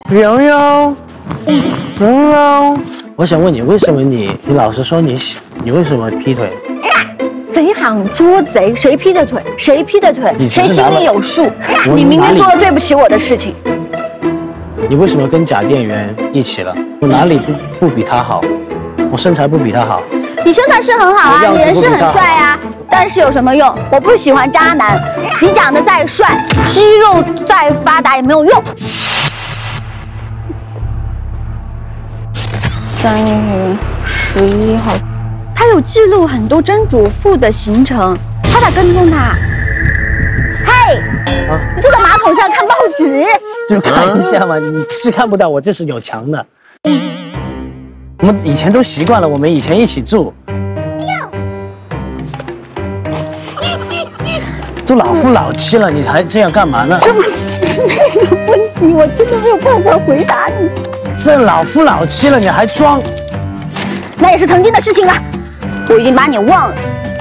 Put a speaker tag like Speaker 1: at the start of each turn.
Speaker 1: 蓉蓉，蓉蓉，我想问你，为什么你老实说你为什么劈腿？
Speaker 2: 贼喊捉贼，谁劈的腿？谁劈的腿？谁心里有数？你明明做了对不起我的事情。
Speaker 1: 你为什么跟假店员一起了？我哪里不比他好？我身材不比他好。
Speaker 2: 你身材是很好啊，你人是很帅啊，但是有什么用？我不喜欢渣男。你长得再帅，肌肉再发达也没有用。3月11号，他有记录很多曾主妇的行程，他咋跟踪他？嘿，你坐在马桶上看报纸，
Speaker 1: 就看一下嘛，你是看不到，我这是有墙的。我们以前都习惯了，我们以前一起住，都老夫老妻了，你还这样干嘛呢？
Speaker 2: 这么私密的问题，我真的没有办法回答你。
Speaker 1: 这老夫老妻了，你还装？
Speaker 2: 那也是曾经的事情了，我已经把你忘了。